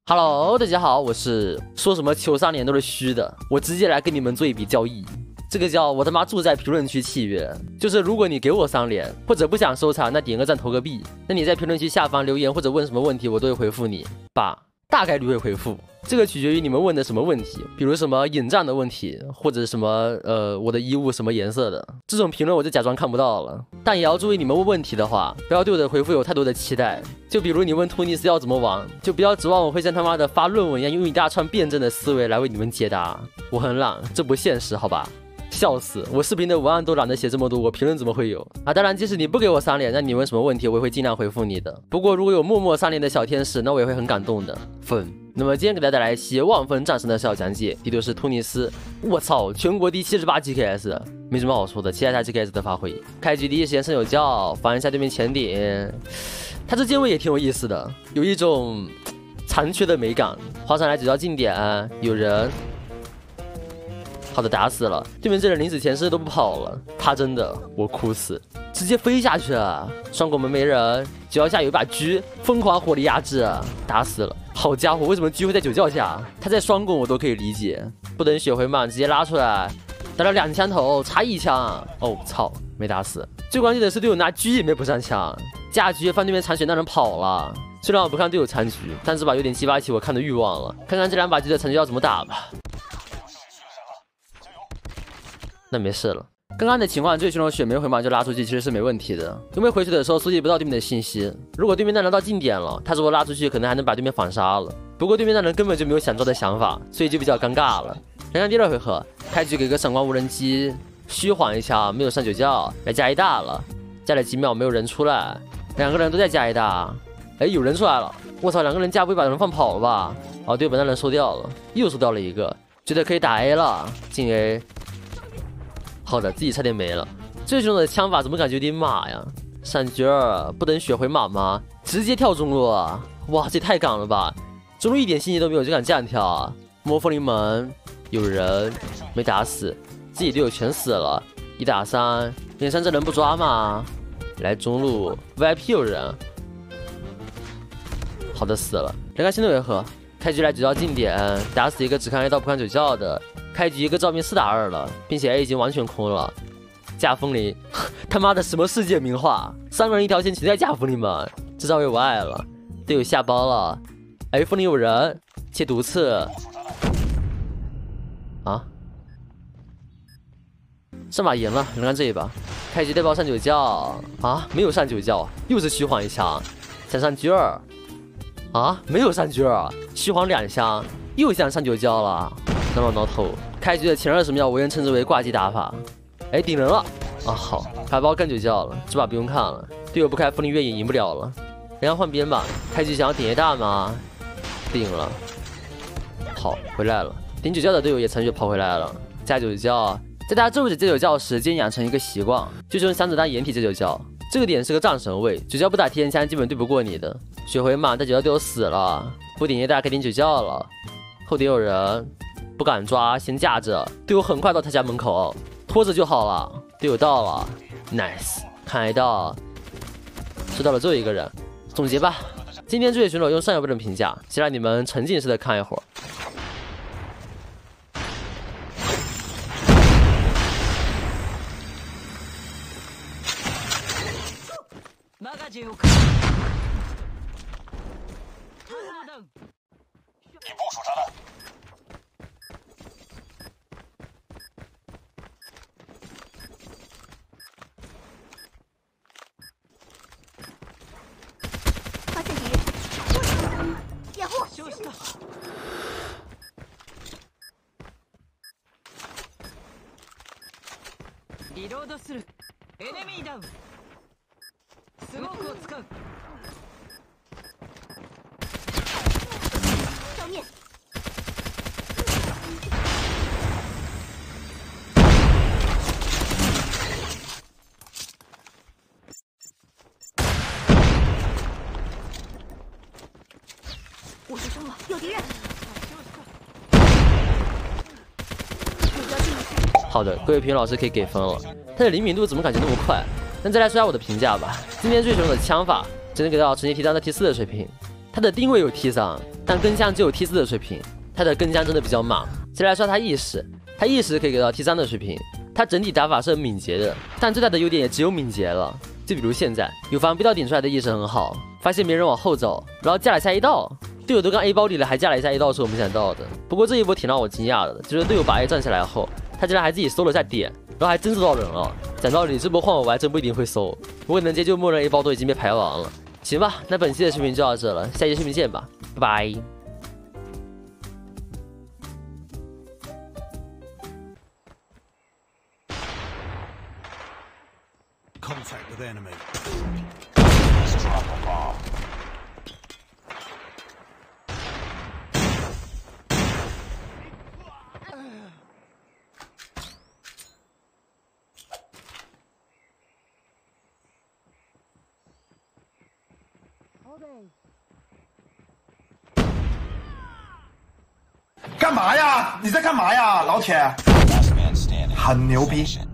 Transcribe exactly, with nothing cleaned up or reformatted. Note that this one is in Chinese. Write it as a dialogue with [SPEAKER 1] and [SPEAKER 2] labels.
[SPEAKER 1] Hello， 大家好，我是说什么求三连都是虚的，我直接来跟你们做一笔交易。这个叫我他妈住在评论区契约，就是如果你给我三连或者不想收藏，那点个赞投个币，那你在评论区下方留言或者问什么问题，我都会回复你，吧，大概率会回复。这个取决于你们问的什么问题，比如什么引战的问题，或者什么呃我的衣物什么颜色的，这种评论我就假装看不到了。但也要注意，你们问问题的话，不要对我的回复有太多的期待。就比如你问突尼斯要怎么玩，就不要指望我会像他妈的发论文一样，用一大串辩证的思维来为你们解答。我很懒，这不现实，好吧？笑死！我视频的文案都懒得写这么多，我评论怎么会有啊？当然，即使你不给我三连，那你问什么问题，我也会尽量回复你的。不过如果有默默三连的小天使，那我也会很感动的。粉。那么今天给大家带来一期万分战神的小讲解，地图是突尼斯。我操，全国第七十八 G K S， 没什么好说的，期待他 G K S 的发挥。开局第一时间圣有教，防一下对面前点。他这键位也挺有意思的，有一种残缺的美感。滑上来只要近点，有人。好的，打死了。对面这人临死前世都不跑了，他真的，我哭死，直接飞下去了。双拱门没人，九脚下有一把狙，疯狂火力压制，打死了。好家伙，为什么狙会在九脚下？他在双拱我都可以理解，不等血回满直接拉出来，打了两枪头，差一枪。哦操，没打死。最关键的是队友拿狙也没补上枪，架狙翻对面残血那人跑了。虽然我不看队友残局，但这把有点激发起我看的欲望了，看看这两把狙的残局要怎么打吧。那没事了，刚刚的情况，最凶的血没回满就拉出去，其实是没问题的，因为回去的时候收集不到对面的信息。如果对面那人到近点了，他如果拉出去，可能还能把对面反杀了。不过对面那人根本就没有想做的想法，所以就比较尴尬了。看看第二回合，开局给个闪光无人机，虚晃一下，没有上九教，来加一大了，加了几秒没有人出来，两个人都在加一大。哎，有人出来了，我操，两个人加不会把人放跑了吧？哦，对，把那人收掉了，又收掉了一个，觉得可以打 A 了，进 A。好的，自己差点没了。最凶的枪法怎么感觉有点马呀？闪狙儿不等血回满吗？直接跳中路啊！哇，这也太敢了吧！中路一点信息都没有就敢这样跳啊！摸风铃门有人没打死，自己队友全死了，一打三，连山这人不抓吗？来中路 V I P 有人，好的死了。来看新的回合，开局来九教近点，打死一个只看 A 到不看九教的。开局一个照面四打二了，并且 A 已经完全空了。架风铃，他妈的什么世界名画？三个人一条线全在架风铃们，这招位我爱了。队友下包了，哎，风铃有人，切毒刺。啊，上把赢了，来看这一把，开局带包上九教啊，没有上九教，又是虚晃一枪，想上狙儿啊，没有上狙儿，虚晃两枪，又想上九教了。那么挠头，开局的前二十秒我愿称之为挂机打法。哎，顶人了啊！好，卡包干九教了，这把不用看了，队友不开风铃月影赢不了了。人家换边吧，开局想要顶一大吗？顶了，好，回来了。顶九教的队友也残血跑回来了，加九教。在大家周日接九教时，建议养成一个习惯，就是用箱子当掩体接九教。这个点是个战神位，九教不打提前枪基本对不过你的。血回满，但九教队友死了，不顶一大可以顶九教了。后点有人。不敢抓，先架着，队友很快到他家门口，拖着就好了。队友到了 ，nice， 看一到，收到了最后一个人。总结吧，今天这位选手用上游标准评价，先让你们沉浸式的看一会儿。
[SPEAKER 2] 你部署炸弹。
[SPEAKER 3] 休息了。リロードする。エネミーダウン。スモークを使う。消灭。我受伤了，有敌人。
[SPEAKER 1] 好的，各位评委老师可以给分了。他的灵敏度怎么感觉那么快？那再来说下我的评价吧。今天最凶的枪法只能给到成绩 T 三到 T 四的水平。他的定位有 T 三， 但跟枪只有 T 四的水平，他的跟枪真的比较莽。接下来说他意识，他意识可以给到 T 三的水平，他整体打法是很敏捷的，但最大的优点也只有敏捷了。就比如现在有防 B 道顶出来的意识很好，发现没人往后走，然后架了一下 A 道，队友都刚 A 包里了，还架了一下 A 道是我没想到的。不过这一波挺让我惊讶的，就是队友把 A 站起来后，他竟然还自己搜了下点，然后还真搜到人了。讲道理，这波换我还真不一定会搜，不过能接就默认 A 包都已经被排完了。行吧，那本期的视频就到这了，下期视频见吧，拜拜。
[SPEAKER 2] Contact with enemy.
[SPEAKER 4] Let's drop a bomb.
[SPEAKER 3] Hold A.
[SPEAKER 5] 干嘛呀？你在干嘛呀，老铁？
[SPEAKER 4] Last man standing.
[SPEAKER 5] 很牛逼。